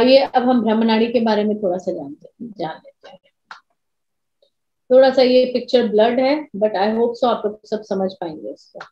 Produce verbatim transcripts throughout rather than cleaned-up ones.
आइए अब हम ब्रह्मनाड़ी के बारे में थोड़ा सा जानते जान लेते हैं। थोड़ा सा ये पिक्चर ब्लड है, बट आई होप सो आप लोग सब समझ पाएंगे इसको।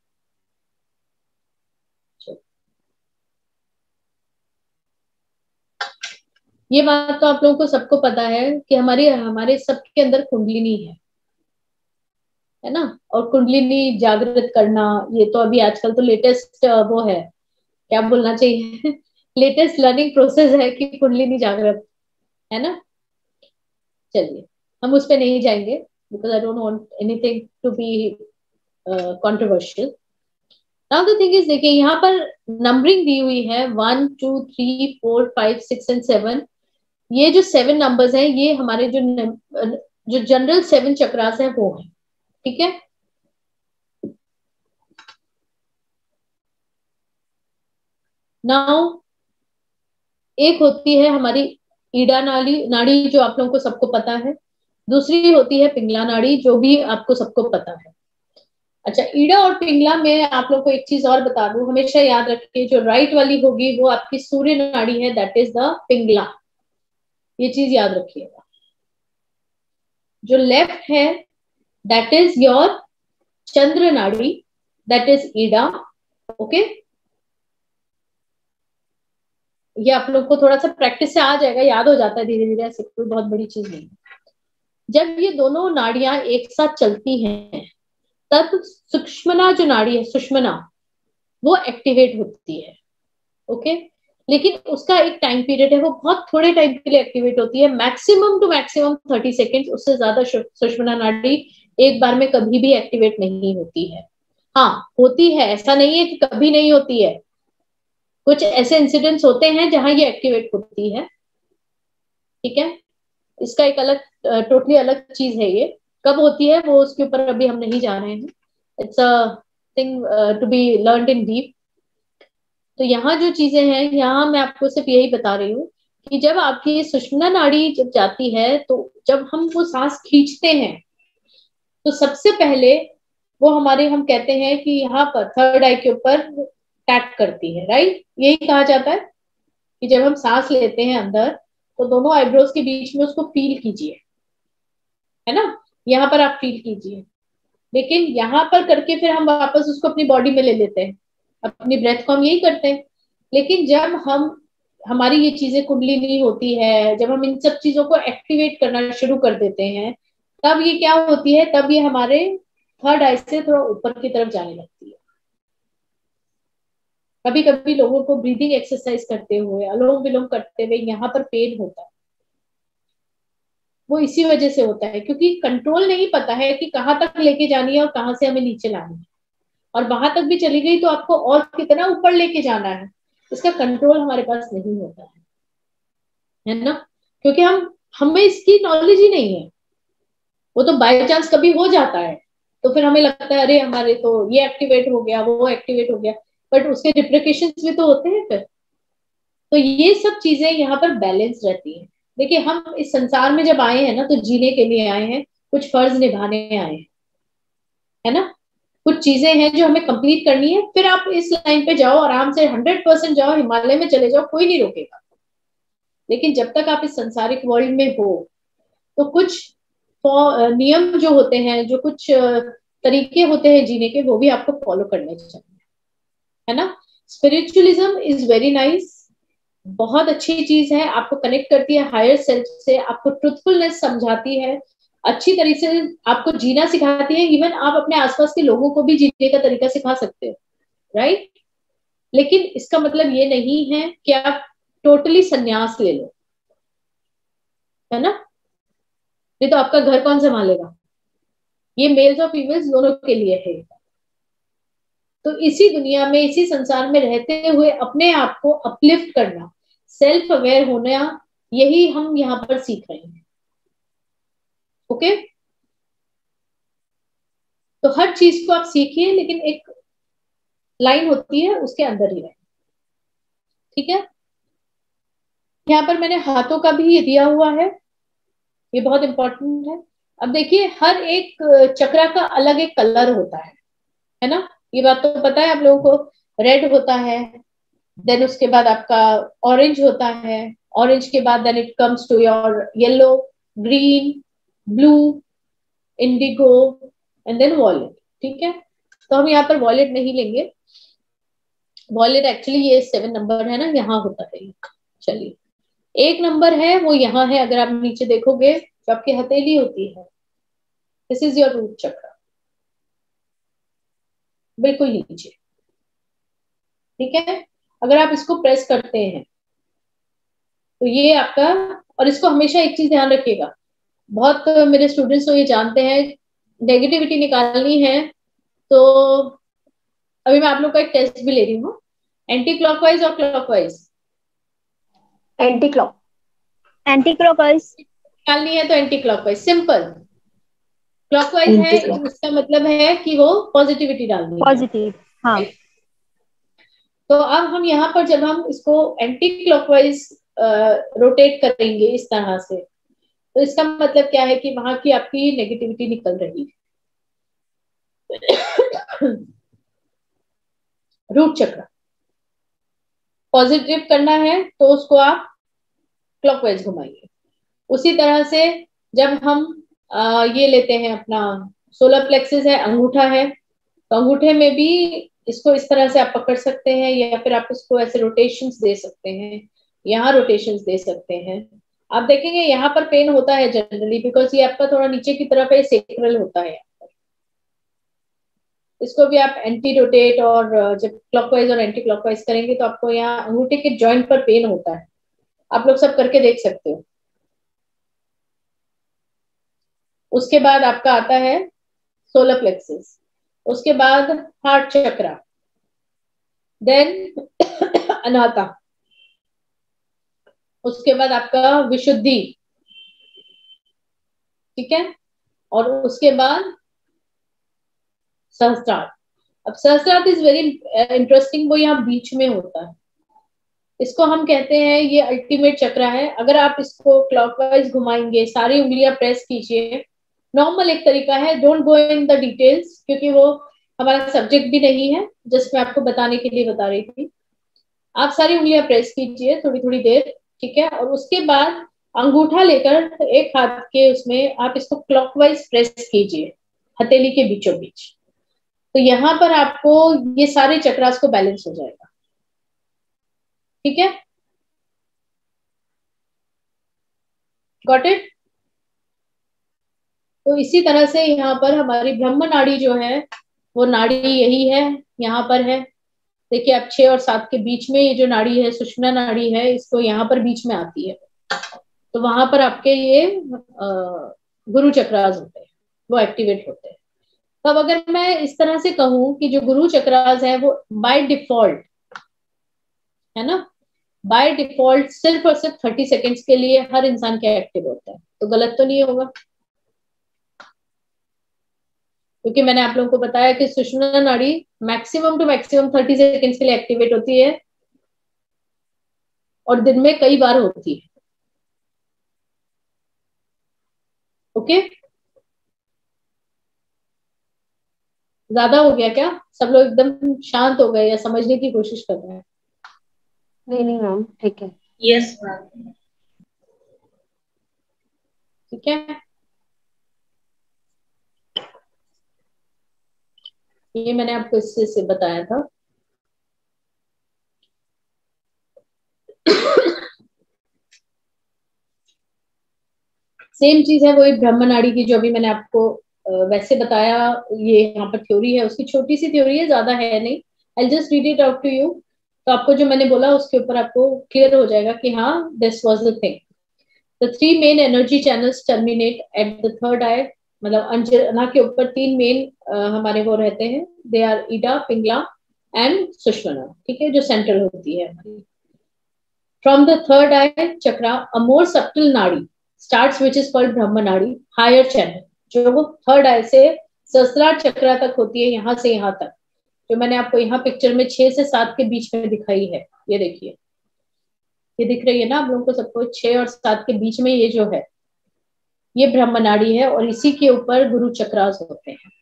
ये बात तो आप लोगों को सबको पता है कि हमारी हमारे सबके अंदर कुंडलिनी है है ना। और कुंडलिनी जागृत करना, ये तो अभी आजकल तो लेटेस्ट वो है, क्या बोलना चाहिए लेटेस्ट लर्निंग प्रोसेस है कि कुंडलिनी जागृत, है ना। चलिए हम उस पे नहीं जाएंगे, because I don't want anything to be controversial. Now the thing is, देखिए यहाँ पर नंबरिंग दी हुई है one two three four five six and seven. ये जो सेवन नंबर्स हैं ये हमारे जो जो जनरल सेवन चक्रास है वो है, ठीक है। नाउ एक होती है हमारी ईडा नाड़ी नाड़ी जो आप लोगों को सबको पता है। दूसरी होती है पिंगला नाड़ी जो भी आपको सबको पता है। अच्छा, ईडा और पिंगला में आप लोग को एक चीज और बता दूं, हमेशा याद रखिए जो राइट वाली होगी वो आपकी सूर्य नाड़ी है, दैट इज द पिंगला, ये चीज याद रखिएगा। जो लेफ्ट है दैट इज योर चंद्र नाड़ी, दैट इज ईडा, ओके। ये आप लोग को थोड़ा सा प्रैक्टिस से आ जाएगा, याद हो जाता है धीरे धीरे, ऐसे कोई बहुत बड़ी चीज नहीं। जब ये दोनों नाड़ियां एक साथ चलती हैं तब सुषुम्ना जो नाड़ी है, सुषुम्ना, वो एक्टिवेट होती है, ओके। लेकिन उसका एक टाइम पीरियड है, वो बहुत थोड़े टाइम के लिए एक्टिवेट होती है, maximum two maximum thirty second, उससे ज्यादा सुषुम्ना नाड़ी एक बार में कभी भी एक्टिवेट नहीं होती है। हाँ होती है, ऐसा नहीं है कि कभी नहीं होती है, कुछ ऐसे इंसिडेंट्स होते हैं जहां ये एक्टिवेट होती है, ठीक है। इसका एक अलग टोटली अलग चीज है, ये कब होती है वो उसके ऊपर अभी हम नहीं जा रहे हैं, it's a thing to be learned in deep. तो यहाँ जो चीजें हैं, यहाँ मैं आपको सिर्फ यही बता रही हूँ कि जब आपकी सुषुम्ना नाड़ी जब जाती है तो जब हम वो सांस खींचते हैं तो सबसे पहले वो हमारे, हम कहते हैं कि यहाँ पर थर्ड आई के ऊपर टैप करती है, राइट। यही कहा जाता है कि जब हम सांस लेते हैं अंदर तो दोनों आईब्रोज के बीच में उसको फील कीजिए, है ना, यहाँ पर आप फील कीजिए। लेकिन यहाँ पर करके फिर हम वापस उसको अपनी बॉडी में ले लेते हैं, अपनी ब्रेथ को हम यही करते हैं। लेकिन जब हम हमारी ये चीजें कुंडलिनी होती है, जब हम इन सब चीजों को एक्टिवेट करना शुरू कर देते हैं, तब ये क्या होती है, तब ये हमारे थर्ड आई से थोड़ा ऊपर की तरफ जाने लगती है। कभी कभी लोगों को ब्रीदिंग एक्सरसाइज करते हुए, अनुलोम विलोम करते हुए यहाँ पर पेन होता है, वो इसी वजह से होता है क्योंकि कंट्रोल नहीं पता है कि कहाँ तक लेके जानी है और कहाँ से हमें नीचे लानी है। और वहां तक भी चली गई तो आपको और कितना ऊपर लेके जाना है, इसका कंट्रोल हमारे पास नहीं होता है, है ना। क्योंकि हम हमें इसकी नॉलेज ही नहीं है, वो तो बाय चांस कभी हो जाता है तो फिर हमें लगता है अरे हमारे तो ये एक्टिवेट हो गया, वो एक्टिवेट हो गया, बट उसके रिप्रिकेशंस भी तो होते हैं फिर। तो ये सब चीजें यहाँ पर बैलेंस रहती है। देखिए हम इस संसार में जब आए हैं ना तो जीने के लिए आए हैं, कुछ फर्ज निभाने आए हैं, है ना। कुछ चीजें हैं जो हमें कंप्लीट करनी है, फिर आप इस लाइन पे जाओ आराम से, हंड्रेड परसेंट जाओ, हिमालय में चले जाओ, कोई नहीं रोकेगा। लेकिन जब तक आप इस संसारिक वर्ल्ड में हो तो कुछ नियम जो होते हैं, जो कुछ तरीके होते हैं जीने के, वो भी आपको फॉलो करने चाहिए, है ना। स्पिरिचुअलिज्म इज वेरी नाइस, बहुत अच्छी चीज है, आपको कनेक्ट करती है हायर सेल्फ से, आपको ट्रुथफुलनेस समझाती है, अच्छी तरीके से आपको जीना सिखाती है। इवन आप अपने आसपास के लोगों को भी जीने का तरीका सिखा सकते हो, राइट। लेकिन इसका मतलब ये नहीं है कि आप टोटली संन्यास ले लो, है ना, नहीं तो आपका घर कौन संभालेगा। ये मेल्स और फीमेल्स दोनों के लिए है। तो इसी दुनिया में, इसी संसार में रहते हुए अपने आप को अपलिफ्ट करना, सेल्फ अवेयर होना, यही हम यहाँ पर सीख रहे हैं, ओके। तो हर चीज को आप सीखिए लेकिन एक लाइन होती है उसके अंदर ही रहे, ठीक है। यहाँ पर मैंने हाथों का भी ये दिया हुआ है, ये बहुत इंपॉर्टेंट है। अब देखिए हर एक चक्रा का अलग एक कलर होता है है ना, ये बात तो पता है आप लोगों को। रेड होता है, देन उसके बाद आपका ऑरेंज होता है, ऑरेंज के बाद then it comes to your yellow, green, blue, indigo and then violet. ठीक है, तो हम यहाँ पर वॉयलेट नहीं लेंगे, वॉयलेट एक्चुअली ये सेवन नंबर है ना, यहाँ होता है। चलिए, एक नंबर है वो यहाँ है, अगर आप नीचे देखोगे जो आपकी हथेली होती है, दिस इज योर रूट चक्र, बिल्कुल नीचे। ठीक है, अगर आप इसको प्रेस करते हैं तो ये आपका, और इसको हमेशा एक चीज ध्यान रखिएगा, बहुत मेरे स्टूडेंट्स तो ये जानते हैं, नेगेटिविटी निकालनी है तो अभी मैं आप लोग का एक टेस्ट भी ले रही हूँ, एंटी क्लॉकवाइज और clockwise. Anti clock anti clockwise निकालनी है तो एंटी क्लॉकवाइज, सिंपल। क्लॉकवाइज है इसका मतलब है कि वो पॉजिटिविटी डालनी है, पॉजिटिव। हाँ, तो अब हम यहाँ पर जब हम इसको एंटी क्लॉकवाइज रोटेट करेंगे इस तरह से, तो इसका मतलब क्या है कि वहां की आपकी नेगेटिविटी निकल रही है। रूट चक्र पॉजिटिव करना है तो उसको आप क्लॉकवाइज घुमाइए। उसी तरह से जब हम आ, ये लेते हैं अपना सोलर प्लेक्सिस है, अंगूठा है, तो अंगूठे में भी इसको इस तरह से आप पकड़ सकते हैं, या फिर आप इसको ऐसे रोटेशंस दे सकते हैं, यहाँ रोटेशंस दे सकते हैं। आप देखेंगे यहाँ पर पेन होता है जनरली, बिकॉज ये आपका थोड़ा नीचे की तरफ है, सेक्रल होता है। इसको भी आप एंटी रोटेट और जब क्लॉकवाइज और एंटी क्लॉकवाइज करेंगे तो आपको यहाँ अंगूठे के जॉइंट पर पेन होता है, आप लोग सब करके देख सकते हो। उसके बाद आपका आता है सोलर प्लेक्सिस, उसके बाद हार्ट चक्रा, देन अनाता, उसके बाद आपका विशुद्धि। ठीक है, और उसके बाद सहस्त्रार। अब सहस्त्रार इज वेरी इंटरेस्टिंग, वो यहाँ बीच में होता है, इसको हम कहते हैं ये अल्टीमेट चक्र है। अगर आप इसको क्लॉकवाइज घुमाएंगे, सारी उंगलियां प्रेस कीजिए, नॉर्मल एक तरीका है, don't go in the details क्योंकि वो हमारा सब्जेक्ट भी नहीं है, जस्ट मैं आपको बताने के लिए बता रही थी। आप सारी उंगलियां प्रेस कीजिए थोड़ी थोड़ी देर, ठीक है, और उसके बाद अंगूठा लेकर एक हाथ के उसमें आप इसको क्लॉकवाइज प्रेस कीजिए हथेली के बीचों बीच, तो यहाँ पर आपको ये सारे चक्रास को बैलेंस हो जाएगा। ठीक है, गॉट इट। तो इसी तरह से यहाँ पर हमारी ब्रह्म नाड़ी जो है वो नाड़ी यही है, यहाँ पर है। देखिए आप छह और सात के बीच में ये जो नाड़ी है सुषुम्ना नाड़ी है, इसको यहाँ पर बीच में आती है, तो वहां पर आपके ये गुरु चक्रास होते हैं, वो एक्टिवेट होते हैं। तो अब अगर मैं इस तरह से कहूं कि जो गुरु चक्रास है वो बाय डिफॉल्ट है ना, बाय डिफॉल्ट सिर्फ और सिर्फ थर्टी सेकेंड्स के लिए हर इंसान के एक्टिव होता है, तो गलत तो नहीं होगा, क्योंकि मैंने आप लोगों को बताया कि सुषुम्ना नाड़ी maximum two maximum thirty seconds के लिए एक्टिवेट होती है और दिन में कई बार होती है। ओके, ज्यादा हो गया क्या? सब लोग एकदम शांत हो गए या समझने की कोशिश कर रहे हैं? नहीं नहीं मैम, ठीक है। यस मैम, ठीक है, ये मैंने आपको इससे से बताया था। सेम चीज है, वो एक ब्रह्म नाड़ी की जो अभी मैंने आपको वैसे बताया, ये यहाँ पर थ्योरी है, उसकी छोटी सी थ्योरी है, ज्यादा है नहीं। I just read it out to you, तो आपको जो मैंने बोला उसके ऊपर आपको क्लियर हो जाएगा कि हाँ this was the thing. The three main energy channels terminate at the third eye, मतलब अंजना के ऊपर तीन मेन हमारे वो रहते हैं, they are Ida, Pingala and Sushumna. ठीक है, जो सेंट्रल होती है हमारी। From the third eye chakra a more subtle nadi starts which is called Brahma nadi, higher channel, जो वो थर्ड आई से सहस्त्रार चक्रा तक होती है, यहाँ से यहाँ तक, जो मैंने आपको यहाँ पिक्चर में छह से सात के बीच में दिखाई है, ये देखिए, ये दिख रही है ना आप लोगों को सबको, छह और सात के बीच में ये जो है ये ब्रह्म नाड़ी है, और इसी के ऊपर गुरु चक्रास होते हैं।